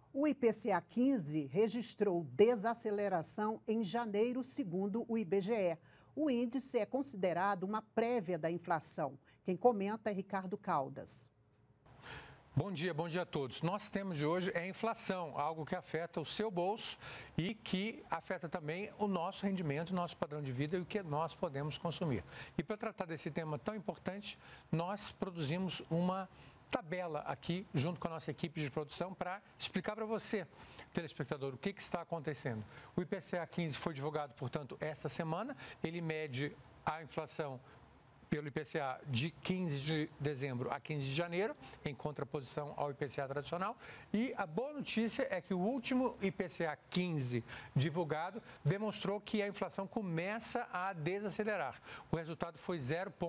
O IPCA 15 registrou desaceleração em janeiro, segundo o IBGE. O índice é considerado uma prévia da inflação. Quem comenta é Ricardo Caldas. Bom dia a todos. Nosso tema de hoje é a inflação, algo que afeta o seu bolso e que afeta também o nosso rendimento, o nosso padrão de vida e o que nós podemos consumir. E para tratar desse tema tão importante, nós produzimos uma tabela aqui, junto com a nossa equipe de produção, para explicar para você, telespectador, o que está acontecendo. O IPCA 15 foi divulgado, portanto, esta semana. Ele mede a inflação pelo IPCA de 15 de dezembro a 15 de janeiro, em contraposição ao IPCA tradicional. E a boa notícia é que o último IPCA 15 divulgado demonstrou que a inflação começa a desacelerar. O resultado foi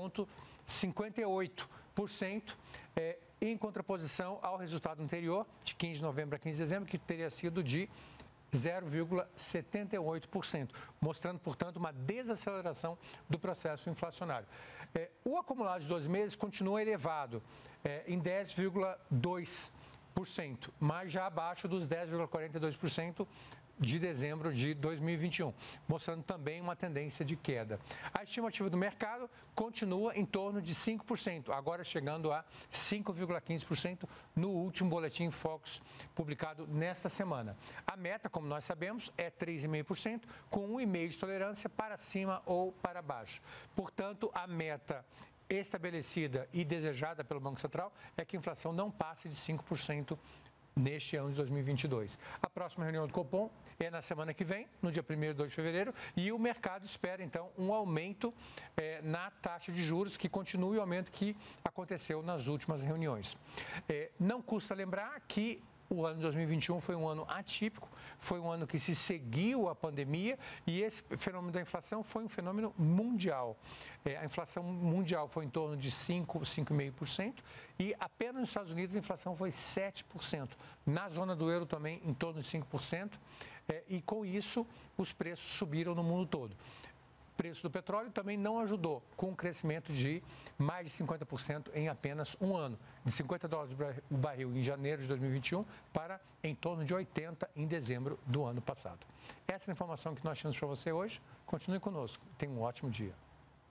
0,58%, em contraposição ao resultado anterior, de 15 de novembro a 15 de dezembro, que teria sido de 0,78%, mostrando, portanto, uma desaceleração do processo inflacionário. O acumulado de 12 meses continua elevado, em 10,2%, mas já abaixo dos 10,42% de dezembro de 2021, mostrando também uma tendência de queda. A estimativa do mercado continua em torno de 5%, agora chegando a 5,15% no último boletim Focus publicado nesta semana. A meta, como nós sabemos, é 3,5%, com 1,5% de tolerância para cima ou para baixo. Portanto, a meta estabelecida e desejada pelo Banco Central é que a inflação não passe de 5% neste ano de 2022. A próxima reunião do Copom é na semana que vem, no dia 1º e 2 de fevereiro, e o mercado espera, então, um aumento na taxa de juros, que continue o aumento que aconteceu nas últimas reuniões. Não custa lembrar que o ano de 2021 foi um ano atípico, foi um ano que se seguiu a pandemia e esse fenômeno da inflação foi um fenômeno mundial. A inflação mundial foi em torno de 5,5% e apenas nos Estados Unidos a inflação foi 7%. Na zona do euro também em torno de 5% e com isso os preços subiram no mundo todo. O preço do petróleo também não ajudou, com um crescimento de mais de 50% em apenas um ano, de $50 o barril em janeiro de 2021 para em torno de 80 em dezembro do ano passado. Essa é a informação que nós tínhamos para você hoje. Continue conosco. Tenha um ótimo dia.